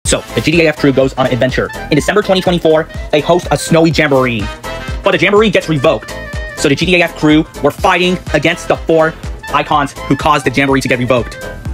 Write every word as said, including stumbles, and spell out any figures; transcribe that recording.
So, the G T A F crew goes on an adventure. In December twenty twenty-four, they host a snowy jamboree. But the jamboree gets revoked. So the G T A F crew were fighting against the four icons who caused the jamboree to get revoked.